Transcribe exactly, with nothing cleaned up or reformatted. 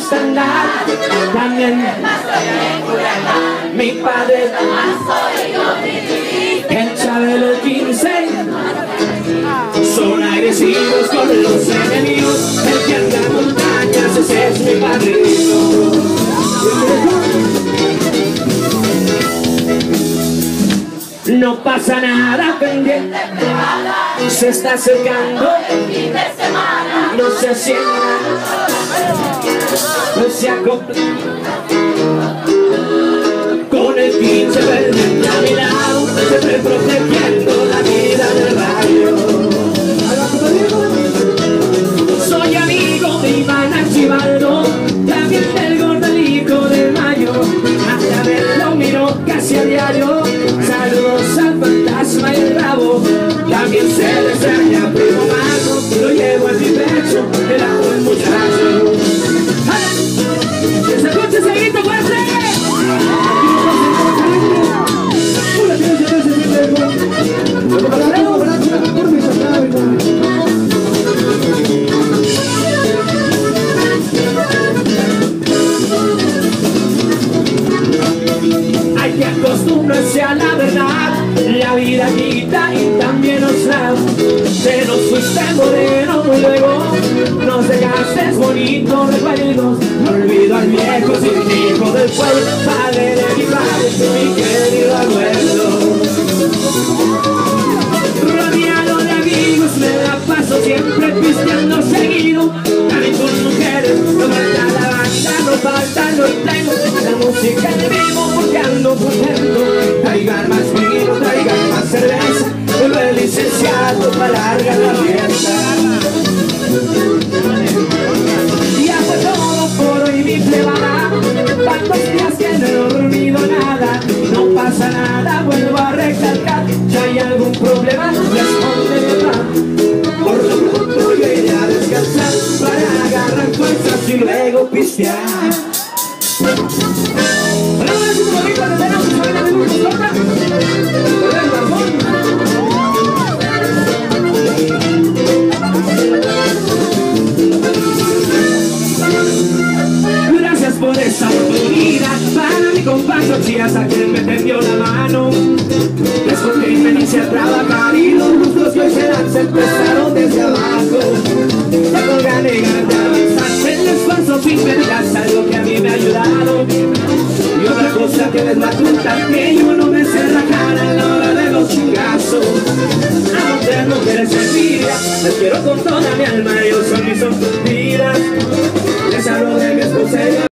gusta andar. También mi padre, el Chabelo el quince. Son agresivos con los enemigos. El que anda en montañas, ese es mi padrino. No pasa nada, pendiente, se está acercando el fin de semana. No se asienta, no se acopla. Con el quince verde a mi lado, siempre protegiendo la vida del barrio. Soy amigo de Iván Archibaldo, también del Gordelico de Mayo. Hasta verlo miro casi a diario. Saludos al fantasma y el rabo. También se le extraña primo Marco, lo llevo en mi pecho, el amo el muchacho. ¡Que se escuche ese grito fuerte! Hay que acostumbrarse a la verdad, la vida quita y también nos da. Te nos fuiste moreno muy luego, nos dejaste bonitos recuerdos. No olvido al viejo sin hijo del pueblo, padre de mi padre, mi querido abuelo. Rodeado de amigos me la paso siempre pisteando seguido. También con mujeres, no falta la banda, no falta lo tengo. La música en vivo porque ando contento. Traigan más vino, traigan más cerveza. El licenciado para largar la fiesta. Ya fue todo por hoy mi plebada. Tantos días que no he dormido nada. No pasa nada, vuelvo a recalcar. Si hay algún problema, responde va. Por lo pronto voy a ir a descansar para agarrar fuerzas y luego pistear. Bueno, es un momento que tenemos que saber de muchos cortas. Por el barbón. Gracias por esa oportunidad. Para mi compadre Chías, a quien me tendió la mano. Después de inicié a trabajar y los lustros que hoy se dan se empezaron desde abajo. Ya con ganas de avanzar, el esfuerzo sin medidas, algo que a mí me ha ayudado. Y otra cosa que les va a contar, que yo no me sé rajar a la hora de los chingazos. A donde mujeres envidia, les quiero con toda mi alma